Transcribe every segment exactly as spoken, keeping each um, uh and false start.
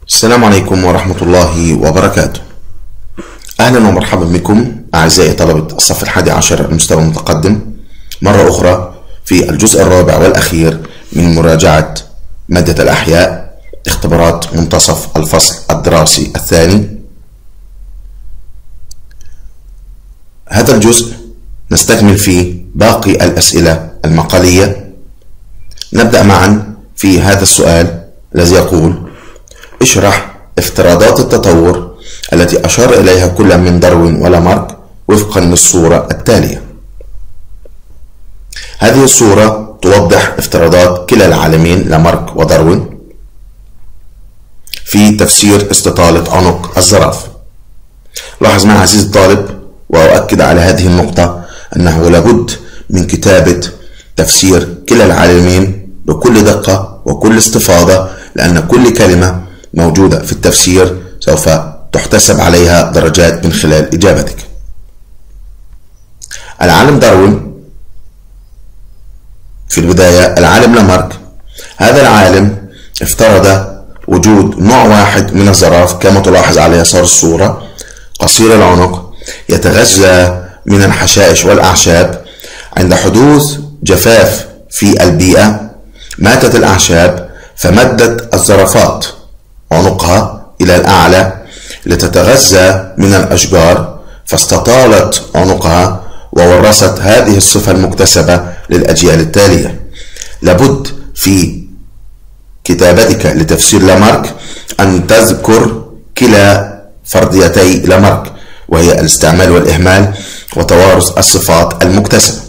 السلام عليكم ورحمة الله وبركاته. أهلا ومرحبا بكم أعزائي طلبة الصف الحادي عشر المستوى المتقدم مرة أخرى في الجزء الرابع والأخير من مراجعة مادة الأحياء اختبارات منتصف الفصل الدراسي الثاني. هذا الجزء نستكمل فيه باقي الأسئلة المقالية. نبدأ معا في هذا السؤال الذي يقول: اشرح افتراضات التطور التي أشار إليها كل من داروين ولامارك وفقا للصورة التالية. هذه الصورة توضح افتراضات كلا العالمين لامارك وداروين في تفسير استطالة عنق الزرافة. لاحظ معي عزيزي الطالب، وأؤكد على هذه النقطة، أنه لابد من كتابة تفسير كلا العالمين بكل دقة وكل استفاضة، لأن كل كلمة موجودة في التفسير سوف تحتسب عليها درجات من خلال إجابتك. العالم داروين في البداية، العالم لامارك، هذا العالم افترض وجود نوع واحد من الزراف كما تلاحظ على يسار الصورة، قصير العنق، يتغذى من الحشائش والأعشاب. عند حدوث جفاف في البيئة ماتت الأعشاب، فمدت الزرافات عنقها إلى الأعلى لتتغذى من الأشجار، فاستطالت عنقها وورثت هذه الصفة المكتسبة للأجيال التالية. لابد في كتابتك لتفسير لامارك أن تذكر كلا فرضيتي لامارك، وهي الاستعمال والإهمال وتوارث الصفات المكتسبة.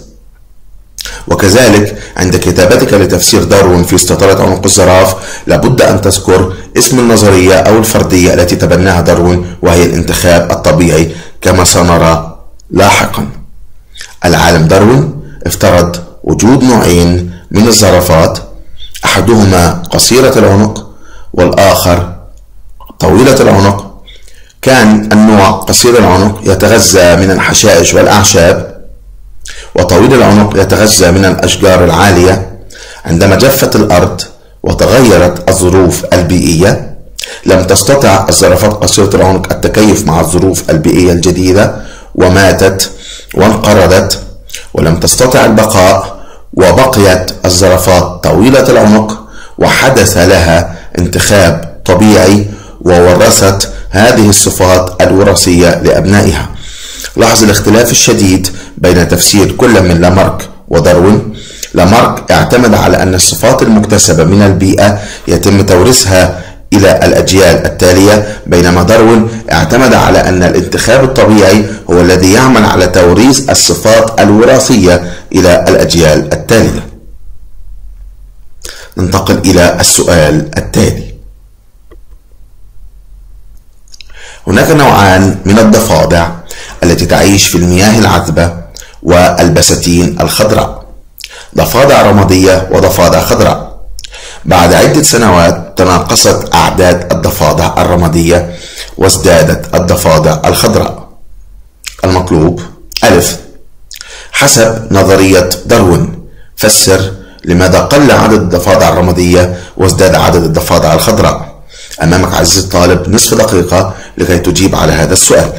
وكذلك عند كتابتك لتفسير داروين في استطالة عنق الزراف لابد أن تذكر اسم النظرية أو الفردية التي تبناها داروين، وهي الانتخاب الطبيعي كما سنرى لاحقا. العالم داروين افترض وجود نوعين من الزرافات، أحدهما قصيرة العنق والآخر طويلة العنق. كان النوع قصير العنق يتغذى من الحشائش والأعشاب، وطويل العنق يتغذى من الأشجار العالية. عندما جفت الأرض وتغيرت الظروف البيئية لم تستطع الزرافات قصيرة العنق التكيف مع الظروف البيئية الجديدة وماتت وانقرضت، ولم تستطع البقاء، وبقيت الزرافات طويلة العنق وحدث لها انتخاب طبيعي وورثت هذه الصفات الوراثية لأبنائها. لاحظ الاختلاف الشديد بين تفسير كل من لامارك وداروين. لامارك اعتمد على أن الصفات المكتسبة من البيئة يتم توريثها إلى الأجيال التالية، بينما داروين اعتمد على أن الانتخاب الطبيعي هو الذي يعمل على توريث الصفات الوراثية إلى الأجيال التالية. ننتقل إلى السؤال التالي. هناك نوعان من الضفادع التي تعيش في المياه العذبة والبساتين الخضراء، ضفادع رمادية وضفادع خضراء. بعد عدة سنوات تناقصت أعداد الضفادع الرمادية وازدادت الضفادع الخضراء. المطلوب: ألف، حسب نظرية داروين فسر لماذا قل عدد الضفادع الرمادية وازداد عدد الضفادع الخضراء. أمامك عزيزي الطالب نصف دقيقة لكي تجيب على هذا السؤال.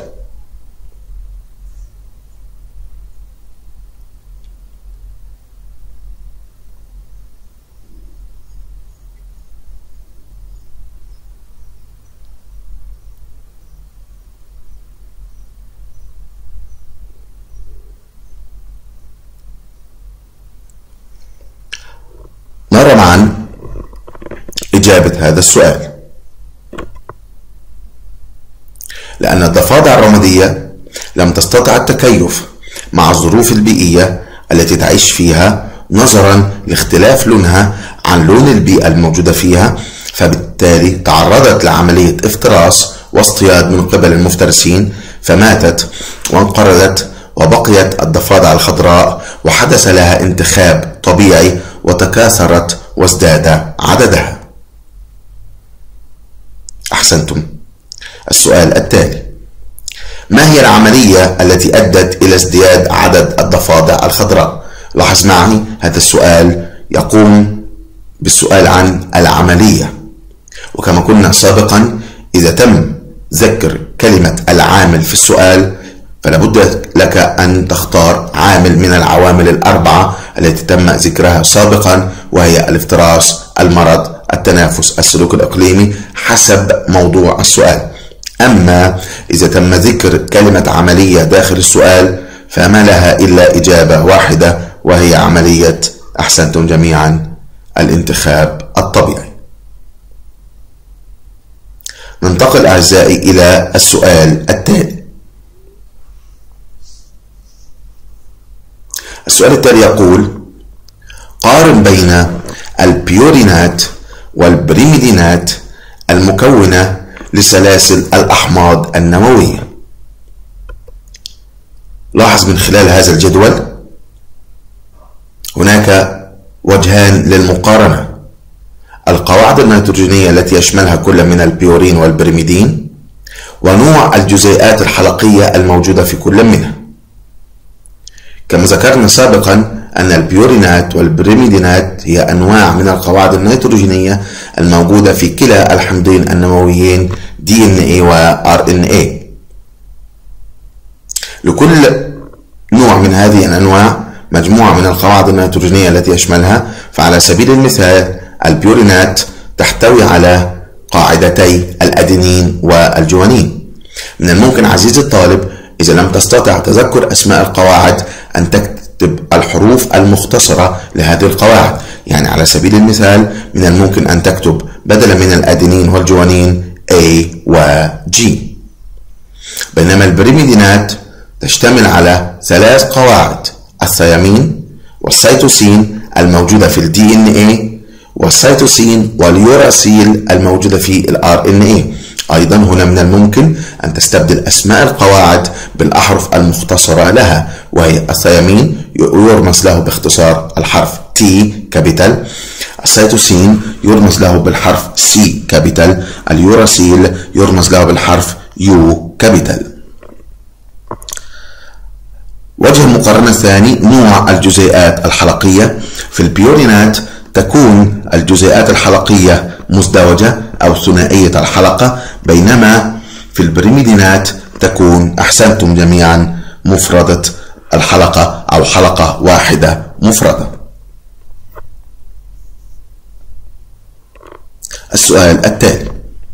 نرى معا إجابة هذا السؤال. لأن الضفادع الرمادية لم تستطع التكيف مع الظروف البيئية التي تعيش فيها نظرا لاختلاف لونها عن لون البيئة الموجودة فيها، فبالتالي تعرضت لعملية افتراس واصطياد من قبل المفترسين فماتت وانقرضت، وبقيت الضفادع الخضراء وحدث لها انتخاب طبيعي وتكاثرت وازداد عددها. أحسنتم. السؤال التالي: ما هي العملية التي أدت إلى ازدياد عدد الضفادع الخضراء؟ لاحظ معي هذا السؤال يقوم بالسؤال عن العملية، وكما قلنا سابقا إذا تم ذكر كلمة العامل في السؤال فلا بد لك أن تختار عامل من العوامل الأربعة التي تم ذكرها سابقا، وهي الافتراس، المرض، التنافس، السلوك الإقليمي، حسب موضوع السؤال. أما إذا تم ذكر كلمة عملية داخل السؤال فما لها إلا إجابة واحدة، وهي عملية أحسنتم جميعا الانتخاب الطبيعي. ننتقل أعزائي إلى السؤال التالي. السؤال التالي يقول: قارن بين البيورينات والبريميدينات المكونة لسلاسل الأحماض النووية. لاحظ من خلال هذا الجدول هناك وجهان للمقارنة: القواعد النيتروجينية التي يشملها كل من البيورين والبريميدين، ونوع الجزيئات الحلقية الموجودة في كل منها. كما ذكرنا سابقا أن البيورينات والبريميدينات هي أنواع من القواعد النيتروجينية الموجودة في كلا الحمضين النوويين دي إن إيه و آر إن إيه. لكل نوع من هذه الأنواع مجموعة من القواعد النيتروجينية التي يشملها، فعلى سبيل المثال البيورينات تحتوي على قاعدتي الأدينين والجوانين. من الممكن عزيزي الطالب إذا لم تستطع تذكر أسماء القواعد أن تكتب الحروف المختصرة لهذه القواعد. يعني على سبيل المثال من الممكن أن تكتب بدلا من الأدينين والجوانين A و G. بينما البريميدينات تشتمل على ثلاث قواعد: الثيامين والسيتوسين الموجودة في ال دي إن إيه، والسيتوسين واليوراسيل الموجودة في ال آر إن إيه. أيضا هنا من الممكن أن تستبدل أسماء القواعد بالأحرف المختصرة لها، وهي الثيامين يرمز له باختصار الحرف T كابيتال، السيتوسين يرمز له بالحرف C كابيتال، اليوراسيل يرمز له بالحرف U كابيتال. وجه المقارنة الثاني: نوع الجزيئات الحلقية. في البيورينات تكون الجزيئات الحلقية مزدوجة أو ثنائية الحلقة، بينما في البريميدينات تكون أحسنتم جميعا مفردة الحلقة أو حلقة واحدة مفردة. السؤال التالي: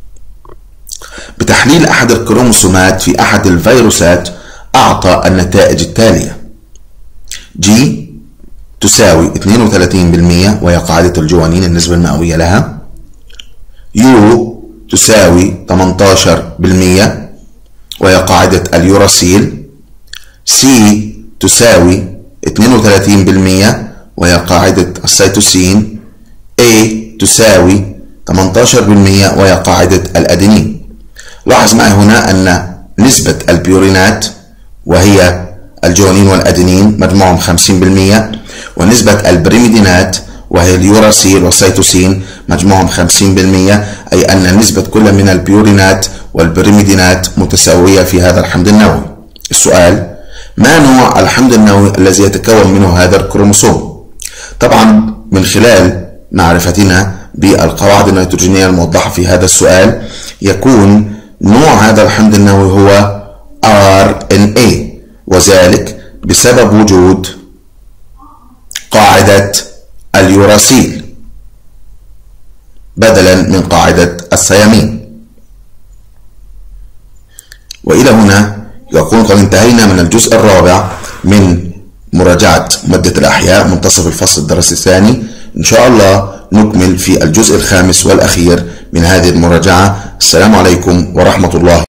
بتحليل أحد الكروموسومات في أحد الفيروسات أعطى النتائج التالية: جي تساوي اثنين وثلاثين بالمئة وهي قاعدة الجوانين النسبة المئوية لها، يو تساوي ثمانية عشر بالمئة وهي قاعدة اليوراسيل، سي تساوي اثنين وثلاثين بالمئة وهي قاعدة السيتوسين، اي تساوي ثمانية عشر بالمئة وهي قاعدة الأدينين. لاحظ معي هنا أن نسبة البيورينات وهي الجوانين والأدينين مجموعهم خمسين بالمئة، ونسبة البريميدينات وهي اليوراسيل والسيتوسين مجموعهم خمسين بالمئة، أي أن نسبة كل من البيورينات والبريميدينات متساوية في هذا الحمض النووي. السؤال: ما نوع الحمض النووي الذي يتكون منه هذا الكروموسوم؟ طبعا من خلال معرفتنا بالقواعد النيتروجينية الموضحة في هذا السؤال يكون نوع هذا الحمض النووي هو آر إن إيه، وذلك بسبب وجود قاعدة اليوراسيل بدلا من قاعدة الثيامين. وإلى هنا يكون قد انتهينا من الجزء الرابع من مراجعة مادة الأحياء منتصف الفصل الدراسي الثاني. إن شاء الله نكمل في الجزء الخامس والأخير من هذه المراجعة. السلام عليكم ورحمة الله.